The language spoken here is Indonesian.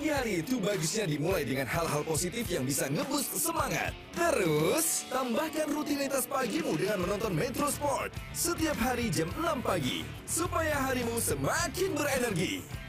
Pagi hari itu bagusnya dimulai dengan hal-hal positif yang bisa ngeboost semangat. Terus, tambahkan rutinitas pagimu dengan menonton Metro Sport setiap hari jam 6 pagi supaya harimu semakin berenergi.